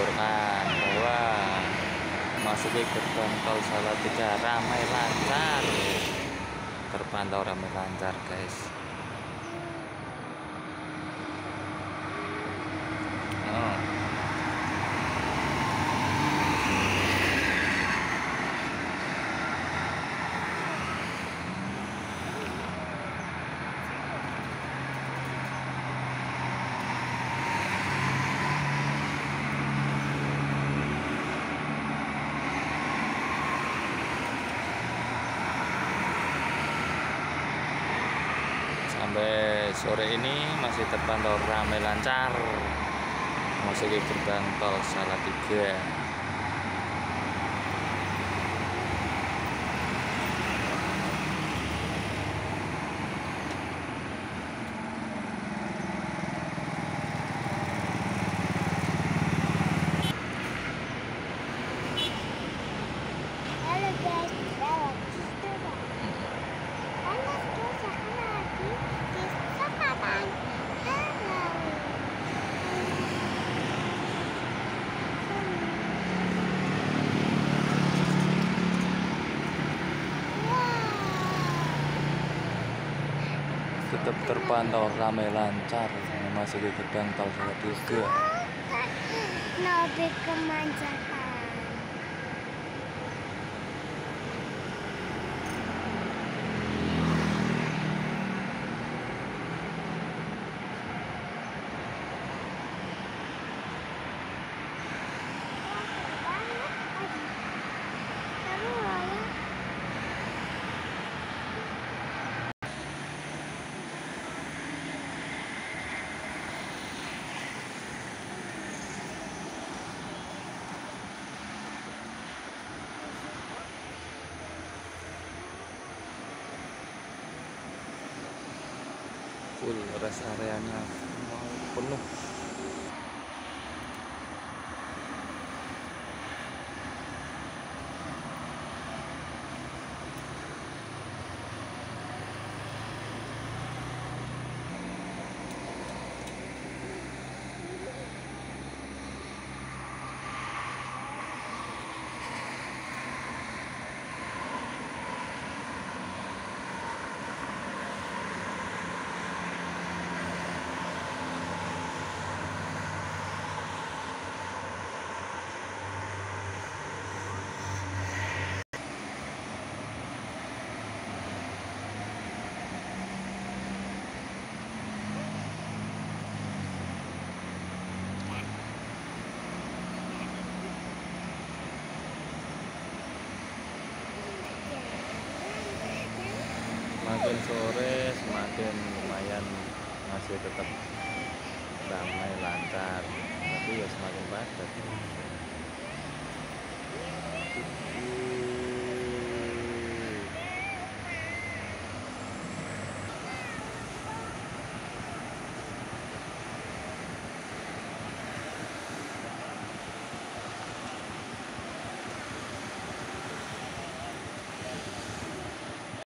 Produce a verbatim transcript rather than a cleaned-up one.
melaporkan bahwa memasuki gerbang tol Salatiga ramai lancar, terpantau ramai lancar guys. Oh. Sampai sore ini masih terpantau ramai lancar memasuki gerbang tol Salatiga. Halo guys, kita lagi coba. Halo guys, aku lagi di Sepatan. Halo. Tetap terpantau ramai lancar memasuki gerbang tol Salatiga. Nabi kemanjaan. Full rest areanya mau penuh. Semakin sore semakin lumayan, masih tetap ramai lancar, tapi ya semakin padat.